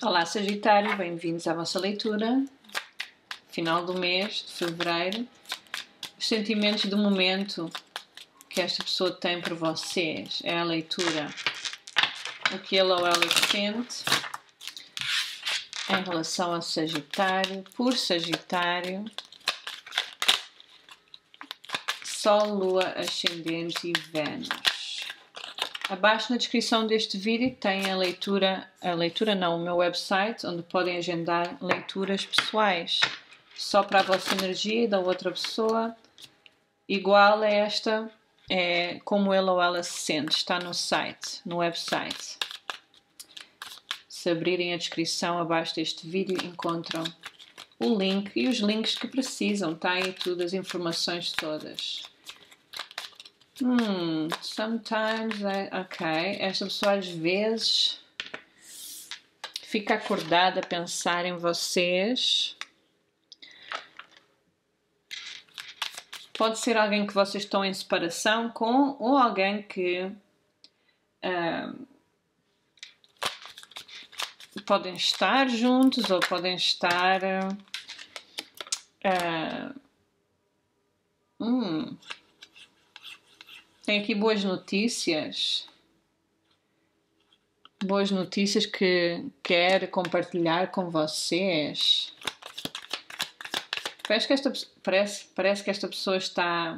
Olá Sagitário, bem-vindos à vossa leitura, final do mês de fevereiro. Os sentimentos do momento que esta pessoa tem por vocês é a leitura. O que ele ou ela sente em relação a Sagitário, por Sagitário, Sol, Lua, Ascendente e Vênus. Abaixo na descrição deste vídeo tem o meu website, onde podem agendar leituras pessoais, só para a vossa energia e da outra pessoa, igual a esta, é como ele ou ela se sente, está no site, no website. Se abrirem a descrição abaixo deste vídeo, encontram o link e os links que precisam, tá aí tudo, as informações todas. Sometimes, ok, esta pessoa às vezes fica acordada a pensar em vocês. Pode ser alguém que vocês estão em separação com, ou alguém que podem estar juntos ou podem estar tem aqui boas notícias que quero compartilhar com vocês. Parece que esta pessoa está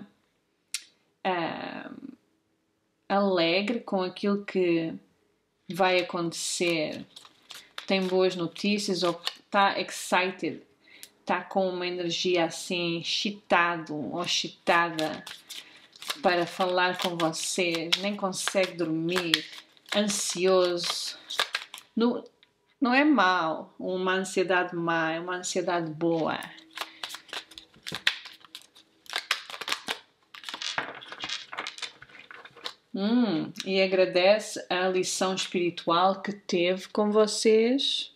alegre com aquilo que vai acontecer. Tem boas notícias ou está excited, está com uma energia assim, excitado ou excitada para falar com vocês, nem consegue dormir, ansioso. Não é mau, uma ansiedade má, é uma ansiedade boa. E agradece a lição espiritual que teve com vocês.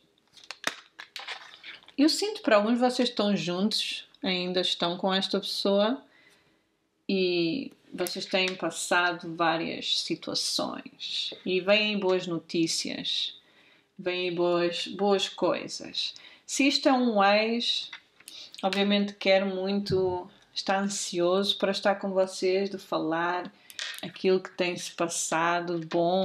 Eu sinto para alguns vocês estão juntos, ainda estão com esta pessoa e vocês têm passado várias situações e vêm boas notícias, vêm boas coisas. Se isto é um ex, obviamente quer muito, está ansioso para estar com vocês, de falar aquilo que tem-se passado de bom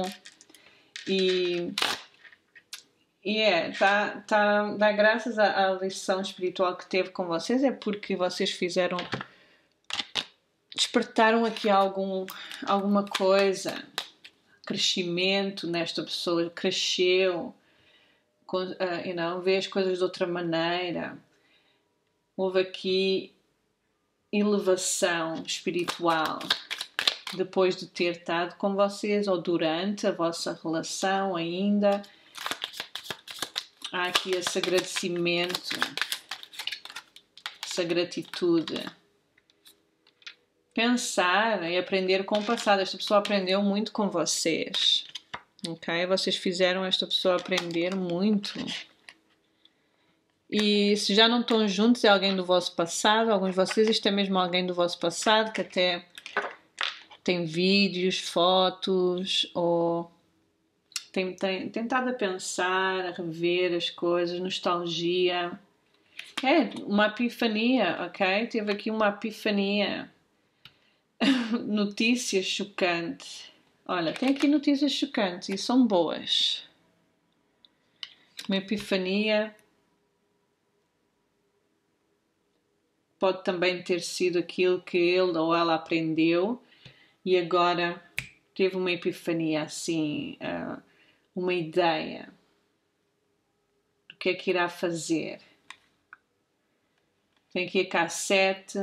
dá graças à lição espiritual que teve com vocês, é porque vocês despertaram aqui alguma coisa, crescimento nesta pessoa, cresceu, vê as coisas de outra maneira, houve aqui elevação espiritual depois de ter estado com vocês ou durante a vossa relação ainda. Há aqui esse agradecimento, essa gratitude. Pensar e aprender com o passado. Esta pessoa aprendeu muito com vocês. Ok? Vocês fizeram esta pessoa aprender muito. E se já não estão juntos, é alguém do vosso passado. Alguns de vocês, isto é mesmo alguém do vosso passado, que até tem vídeos, fotos, ou tem tentado a pensar, a rever as coisas, nostalgia. É uma epifania, ok? Teve aqui uma epifania. Notícias chocantes. Olha, tem aqui notícias chocantes e são boas. Uma epifania. Pode também ter sido aquilo que ele ou ela aprendeu e agora teve uma epifania assim, uma ideia do que é que irá fazer. Tem aqui a cassete,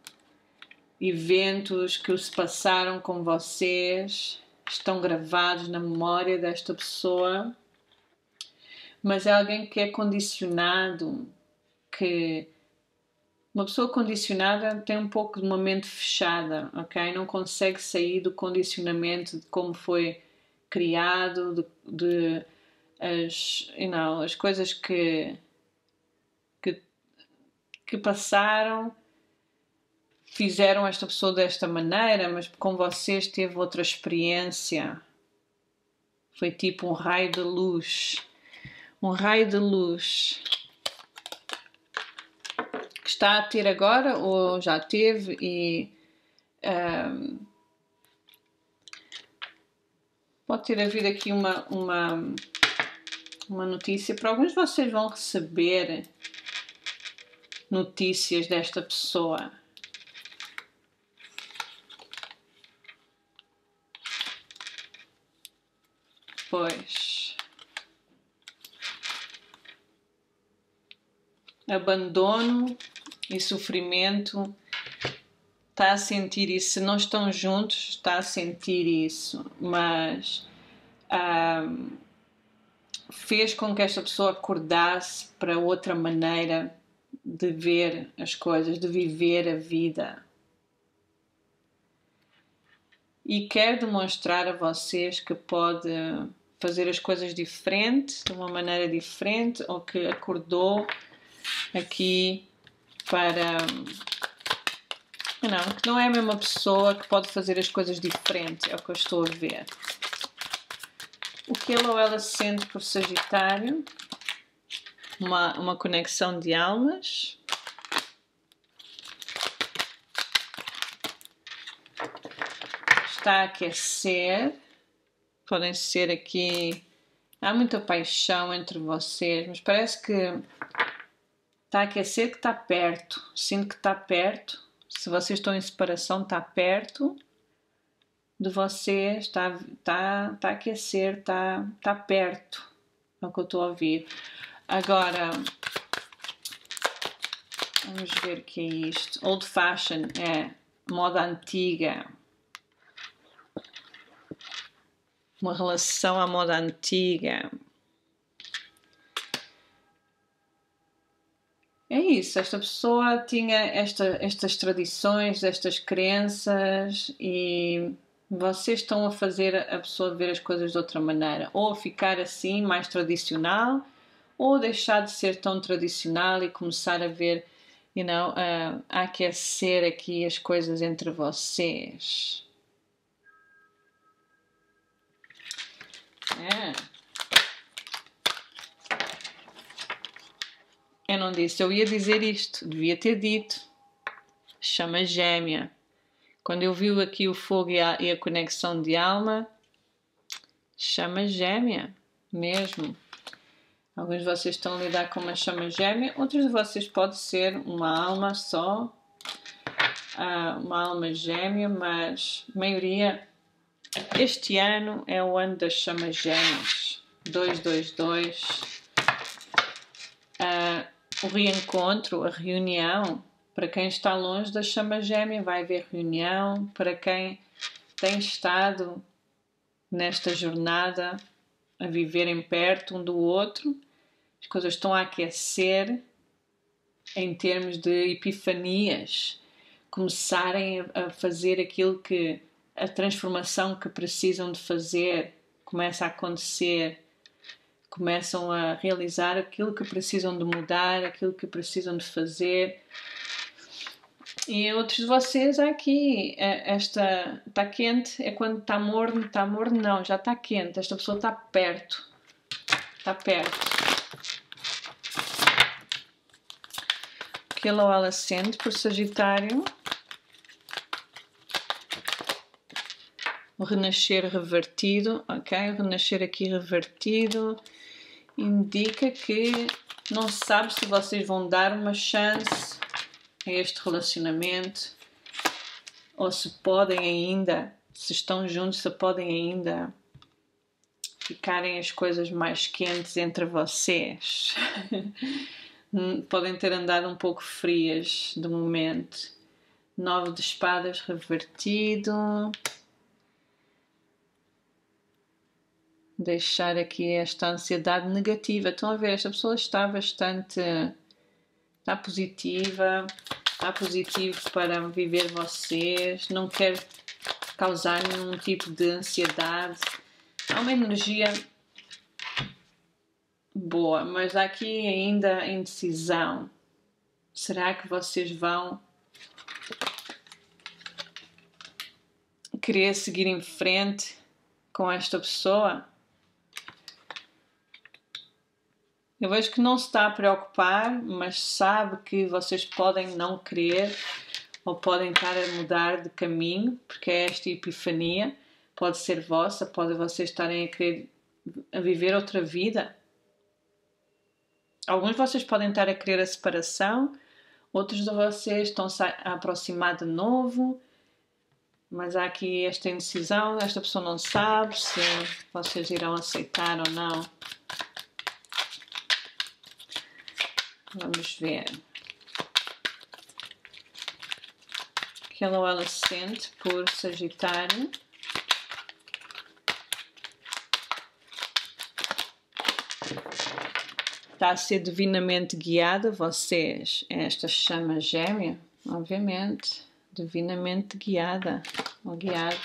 eventos que se passaram com vocês, estão gravados na memória desta pessoa, mas é alguém que é condicionado, que uma pessoa condicionada tem um pouco de uma mente fechada, ok? Não consegue sair do condicionamento de como foi criado, as coisas que passaram, fizeram esta pessoa desta maneira, mas com vocês teve outra experiência. Foi tipo um raio de luz, um raio de luz que está a ter agora ou já teve e pode ter havido aqui uma notícia. Para alguns de vocês vão receber notícias desta pessoa. Pois. Abandono e sofrimento. Está a sentir isso. Se não estão juntos, está a sentir isso. Mas fez com que esta pessoa acordasse para outra maneira de ver as coisas, de viver a vida. E quer demonstrar a vocês que pode fazer as coisas diferente, de uma maneira diferente, ou que acordou aqui para... Não, que não é a mesma pessoa que pode fazer as coisas diferente, é o que eu estou a ver. O que ele ou ela sente por Sagitário? Uma conexão de almas. Está a aquecer. Podem ser aqui... Há muita paixão entre vocês, mas parece que está a aquecer, que está perto. Sinto que está perto. Se vocês estão em separação, está perto de vocês, está a aquecer, está perto. É o que eu estou a ouvir. Agora, vamos ver o que é isto. Old Fashion é moda antiga. Uma relação à moda antiga. É isso, esta pessoa tinha estas tradições, estas crenças e vocês estão a fazer a pessoa ver as coisas de outra maneira. Ou ficar assim, mais tradicional, ou deixar de ser tão tradicional e começar a ver, a aquecer aqui as coisas entre vocês. Eu não disse, eu ia dizer isto, devia ter dito. Chama gêmea. Quando eu vi aqui o fogo e a conexão de alma, chama gêmea, mesmo. Alguns de vocês estão a lidar com uma chama gêmea, outros de vocês pode ser uma alma só, uma alma gêmea, mas a maioria, este ano é o ano das chamas gêmeas. 222. O reencontro, a reunião, para quem está longe da chama gêmea vai haver reunião, para quem tem estado nesta jornada a viverem perto um do outro, as coisas estão a aquecer em termos de epifanias, começarem a fazer aquilo que, a transformação que precisam de fazer, começa a acontecer. Começam a realizar aquilo que precisam de mudar, aquilo que precisam de fazer. E outros de vocês aqui, está quente, é quando está morno, não, já está quente, esta pessoa está perto. Está perto. O que ele ou ela sente por Sagitário? O renascer revertido, ok? O renascer aqui revertido indica que não se sabe se vocês vão dar uma chance a este relacionamento ou se podem ainda, se estão juntos, se podem ainda ficarem as coisas mais quentes entre vocês. Podem ter andado um pouco frias de momento. 9 de espadas revertido. Deixar aqui esta ansiedade negativa. Estão a ver, esta pessoa está bastante... Está positiva. Está positivo para viver vocês. Não quer causar nenhum tipo de ansiedade. Há uma energia boa, mas há aqui ainda a indecisão. Será que vocês vão querer seguir em frente com esta pessoa? Eu vejo que não se está a preocupar, mas sabe que vocês podem não querer ou podem estar a mudar de caminho, porque é esta epifania, pode ser vossa, pode vocês estarem a querer a viver outra vida. Alguns de vocês podem estar a querer a separação, outros de vocês estão-se a aproximar de novo, mas há aqui esta indecisão, esta pessoa não sabe se vocês irão aceitar ou não. Vamos ver. Que ela ou ela sente por Sagitário. Está a ser divinamente guiada, vocês, esta chama gêmea, obviamente, divinamente guiada, ou guiado.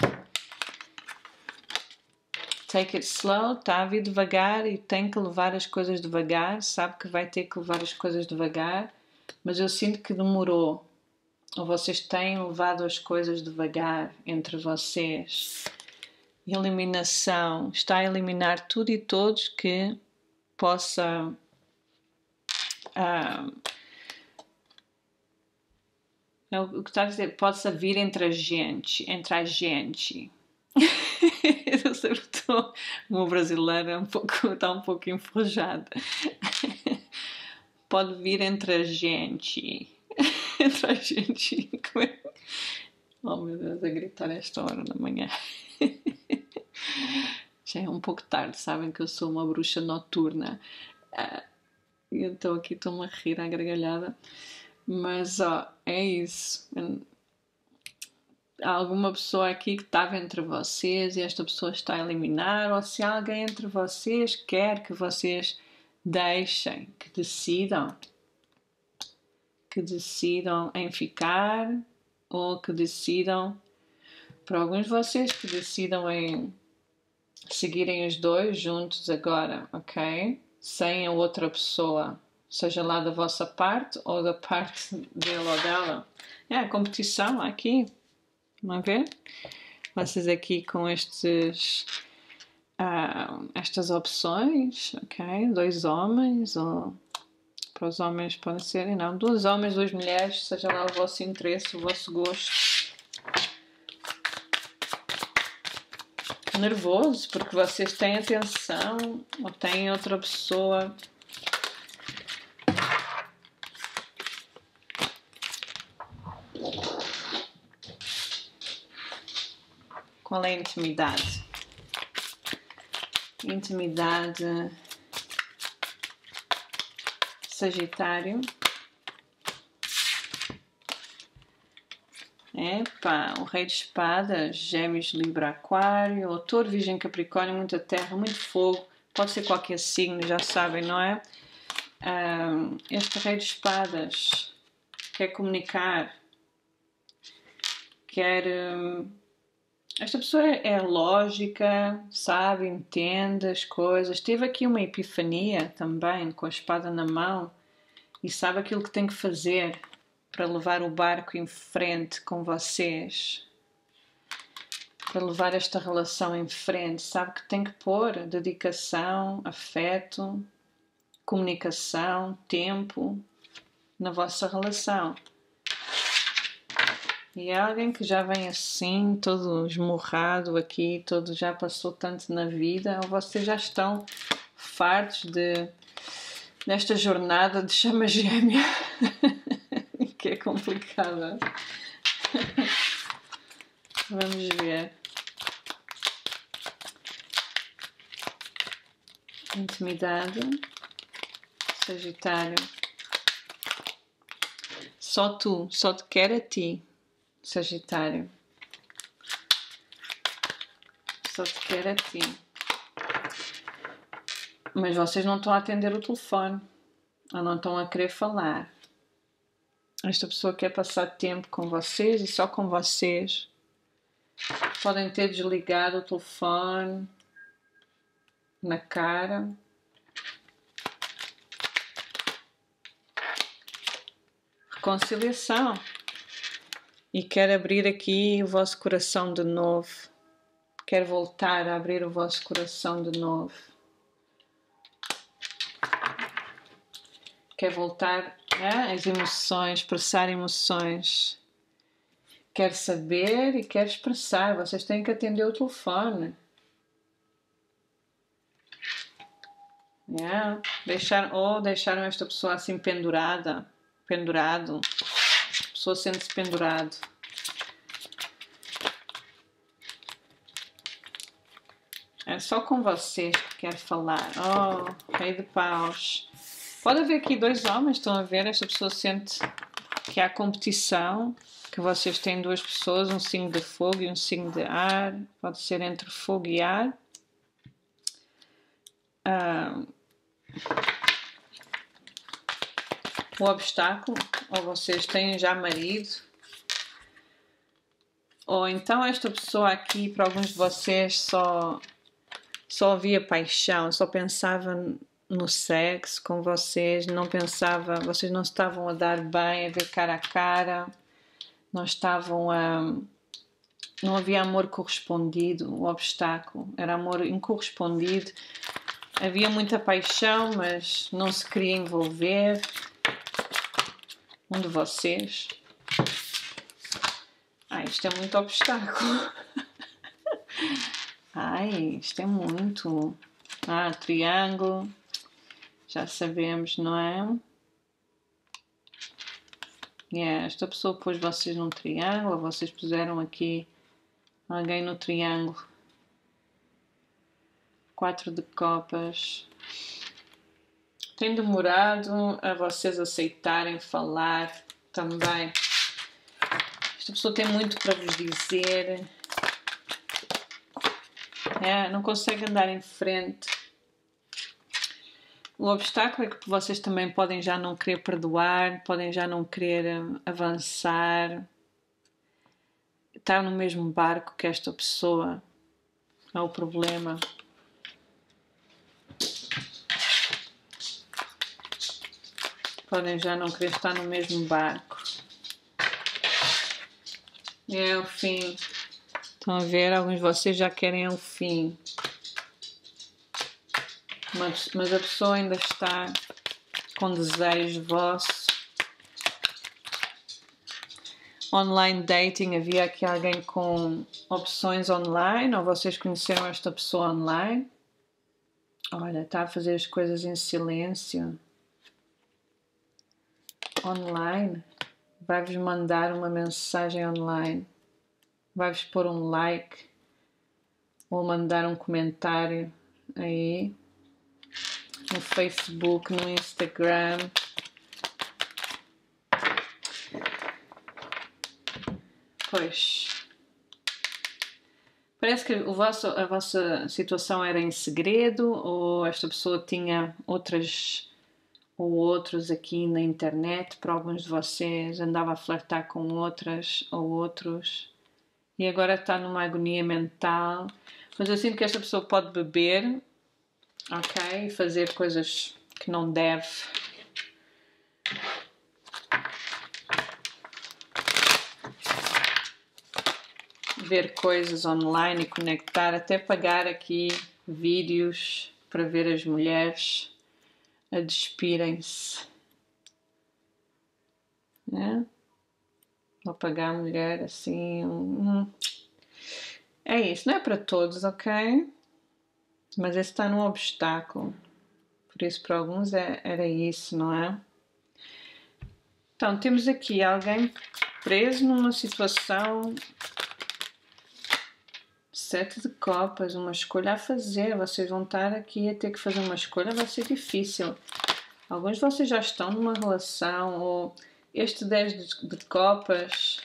Take it slow, está a vir devagar e tem que levar as coisas devagar, sabe que vai ter que levar as coisas devagar, mas eu sinto que demorou, ou vocês têm levado as coisas devagar entre vocês. Eliminação, está a eliminar tudo e todos que possa o que está a dizer, possa vir entre a gente. Eu sei que o meu brasileiro está um pouco enferrujado. Pode vir entre a gente. Entre a gente. Oh meu Deus, a gritar a esta hora da manhã. Já é um pouco tarde, sabem que eu sou uma bruxa noturna. E então aqui estou-me a rir à gargalhada. Mas é isso. Há alguma pessoa aqui que estava entre vocês e esta pessoa está a eliminar, ou se alguém entre vocês quer que vocês deixem, que decidam em ficar, ou que decidam, para alguns de vocês, que decidam em seguirem os dois juntos agora, ok? Sem a outra pessoa, seja lá da vossa parte ou da parte dele ou dela. É a competição aqui. Vão ver? Vocês aqui com estas opções, ok? 2 homens, ou para os homens podem ser, não, 2 homens, 2 mulheres, seja lá o vosso interesse, o vosso gosto. Nervoso, porque vocês têm atenção ou têm outra pessoa. Qual é a intimidade? Intimidade, Sagitário. Epa, o Rei de Espadas, Gêmeos, Libra, Aquário, Touro, Virgem, Capricórnio, muita terra, muito fogo. Pode ser qualquer signo, já sabem, não é? Este Rei de Espadas quer comunicar, quer... esta pessoa é lógica, sabe, entende as coisas. Teve aqui uma epifania também, com a espada na mão, e sabe aquilo que tem que fazer para levar o barco em frente com vocês, para levar esta relação em frente. Sabe que tem que pôr dedicação, afeto, comunicação, tempo na vossa relação. E é alguém que já vem assim, todo esmurrado aqui, todo já passou tanto na vida, ou vocês já estão fartos desta jornada de chama gêmea, que é complicada. Vamos ver. Intimidade, Sagitário. Só te quer a ti. Sagitário, só te quer a ti. Mas vocês não estão a atender o telefone, ou não estão a querer falar. Esta pessoa quer passar tempo com vocês e só com vocês. Podem ter desligado o telefone na cara. Reconciliação. E quer abrir aqui o vosso coração de novo. Quer voltar a abrir o vosso coração de novo. Quer voltar, né? As emoções, expressar emoções. Quer saber e quer expressar. Vocês têm que atender o telefone. Yeah. Deixaram esta pessoa assim pendurado. A pessoa sente-se pendurado. É só com vocês que quero falar. Oh, Rei de Paus. Pode haver aqui dois homens, estão a ver? Esta pessoa sente que há competição, que vocês têm duas pessoas, um signo de fogo e um signo de ar. Pode ser entre fogo e ar. O obstáculo, ou vocês têm já marido, ou então esta pessoa aqui, para alguns de vocês, só havia paixão, só pensava no sexo com vocês, vocês não estavam a dar bem, a ver cara a cara, não havia amor correspondido, o obstáculo, era amor incorrespondido, havia muita paixão, mas não se queria envolver, um de vocês. Isto é muito obstáculo. Isto é muito. Triângulo. Já sabemos, não é? Esta pessoa pôs vocês num triângulo, ou vocês puseram aqui alguém no triângulo. 4 de copas. Tem demorado a vocês aceitarem falar também. Esta pessoa tem muito para vos dizer. Não consegue andar em frente. O obstáculo é que vocês também podem já não querer perdoar, podem já não querer avançar. Estar no mesmo barco que esta pessoa é o problema. Podem já não querer estar no mesmo barco. É o fim. Estão a ver? Alguns de vocês já querem o fim. Mas a pessoa ainda está com desejo vosso. Online dating, havia aqui alguém com opções online, ou vocês conheceram esta pessoa online? Olha, está a fazer as coisas em silêncio. Online. Vai-vos mandar uma mensagem online. Vai-vos pôr um like. Ou mandar um comentário aí. No Facebook, no Instagram. Pois. Parece que a vossa situação era em segredo, ou esta pessoa tinha outras ou outros aqui na internet. Para alguns de vocês andava a flertar com outras ou outros e agora está numa agonia mental. Mas eu sinto que esta pessoa pode beber, ok? E fazer coisas que não deve. Ver coisas online e conectar, até pagar aqui vídeos para ver as mulheres a despirem-se, né? Vou pagar a mulher assim. É isso, não é para todos, ok? Mas esse está num obstáculo, por isso para alguns era isso, não é? Então temos aqui alguém preso numa situação. 7 de copas, uma escolha a fazer. Vocês vão estar aqui a ter que fazer uma escolha, vai ser difícil. Alguns de vocês já estão numa relação, ou este 10 de copas.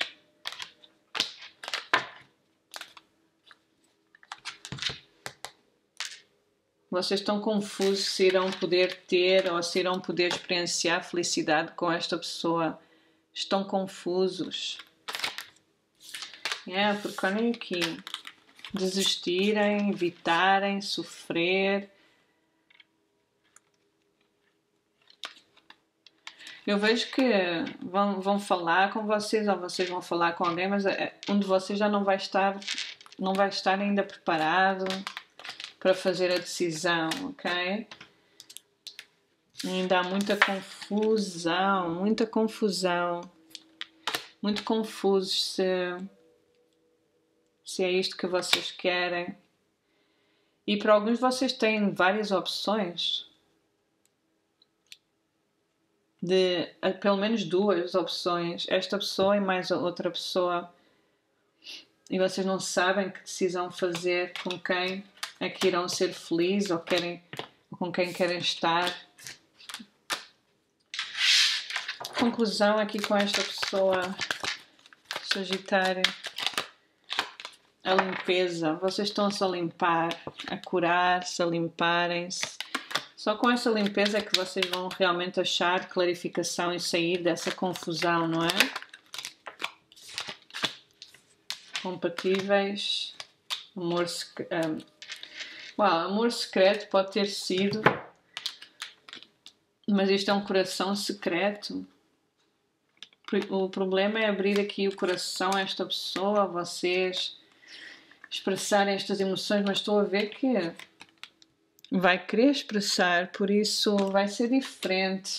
Vocês estão confusos se irão poder ter ou se irão poder experienciar felicidade com esta pessoa. Estão confusos. Porque olhem aqui. Desistirem, evitarem, sofrer. Eu vejo que vão falar com vocês, ou vocês vão falar com alguém, mas um de vocês já não vai estar ainda preparado para fazer a decisão, ok? Ainda há muita confusão, muita confusão. Muito confusos se é isto que vocês querem. E para alguns vocês têm várias opções. Pelo menos duas opções. Esta pessoa e mais a outra pessoa. E vocês não sabem que decisão fazer, com quem é que irão ser felizes ou com quem querem estar. Conclusão aqui com esta pessoa, Sagitário. A limpeza. Vocês estão-se a limpar, a curar-se, a limparem-se. Só com essa limpeza é que vocês vão realmente achar clarificação e sair dessa confusão, não é? Compatíveis. Amor secreto pode ter sido, mas isto é um coração secreto. O problema é abrir aqui o coração a esta pessoa, a vocês, expressarem estas emoções, mas estou a ver que vai querer expressar, por isso vai ser diferente.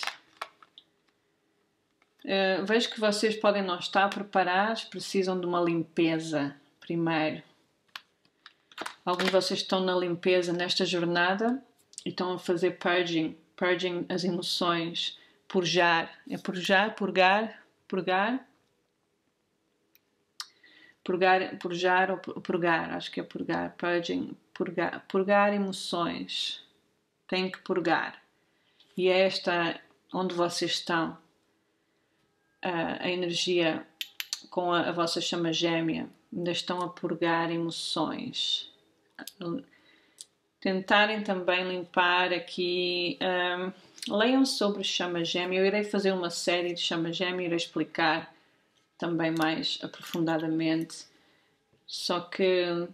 Vejo que vocês podem não estar preparados, precisam de uma limpeza primeiro. Alguns de vocês estão na limpeza nesta jornada e estão a fazer purging as emoções, purgar, acho que é purgar, purging, purgar emoções, tem que purgar. E é esta onde vocês estão, a energia com a vossa chama gêmea, ainda estão a purgar emoções. Tentarem também limpar aqui, leiam sobre chama gêmea, eu irei fazer uma série de chama gêmea, irei explicar também mais aprofundadamente, só que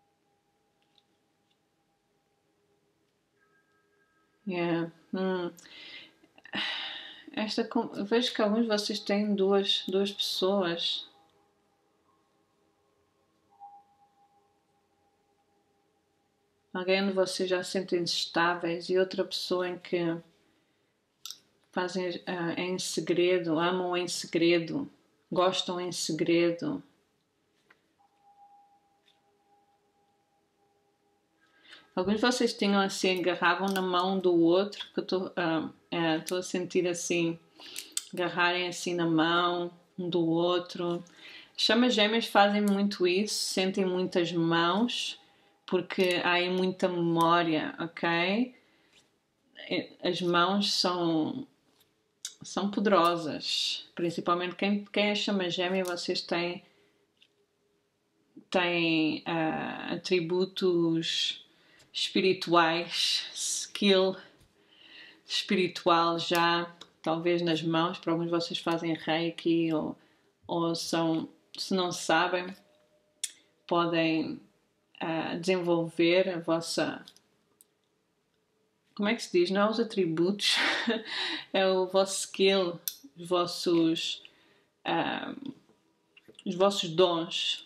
vejo que alguns de vocês têm duas pessoas. Alguém de vocês já se sentem estáveis e outra pessoa em que fazem em segredo, amam em segredo, gostam em segredo. Alguns de vocês tinham assim, agarravam na mão do outro, que eu estou a sentir assim, agarrarem assim na mão um do outro. Chamas gêmeas fazem muito isso, sentem muitas mãos, porque há aí muita memória, ok? As mãos são poderosas, principalmente quem é chama gêmea, vocês têm atributos espirituais, skill espiritual já, talvez nas mãos, para alguns de vocês fazem reiki ou são, se não sabem, podem desenvolver a vossa, como é que se diz? Não é os atributos, é o vosso skill, os vossos dons.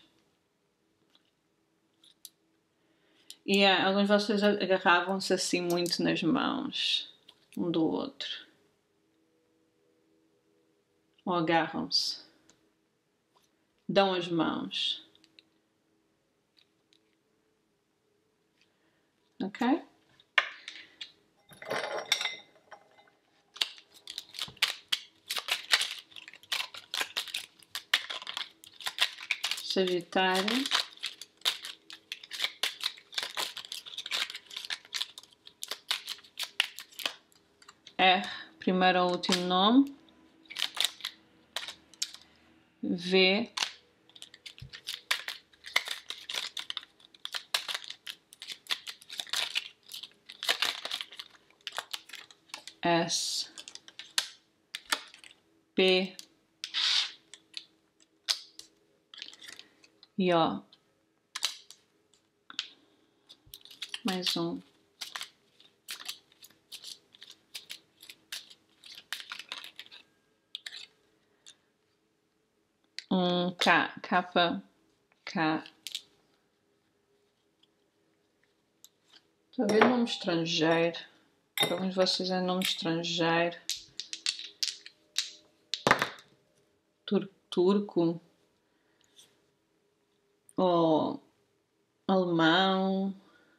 E alguns de vocês agarravam-se assim muito nas mãos, um do outro. Ou agarram-se. Dão as mãos. Ok? Sagitário. R, primeiro ou último nome. V. S. P. E O. Mais um. K. Capa. K. Estou a ver nome estrangeiro. Para alguns de vocês é nome estrangeiro. Turco. Ou alemão.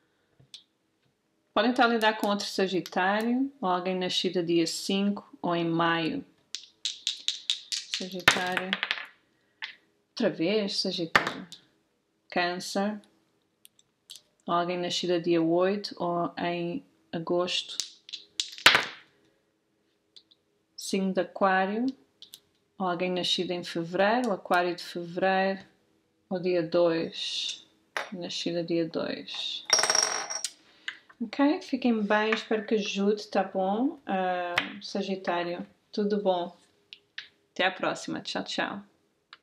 Podem estar a lidar com outro Sagitário, ou alguém nascido dia 5 ou em maio. Sagitário. Outra vez, Sagitário. Câncer. Ou alguém nascido dia 8 ou em agosto. Signo de Aquário. Ou alguém nascido em fevereiro, Aquário de fevereiro. Ou dia 2. Nascida dia 2. Ok? Fiquem bem, espero que ajude, tá bom? Sagitário, tudo bom. Até à próxima. Tchau, tchau.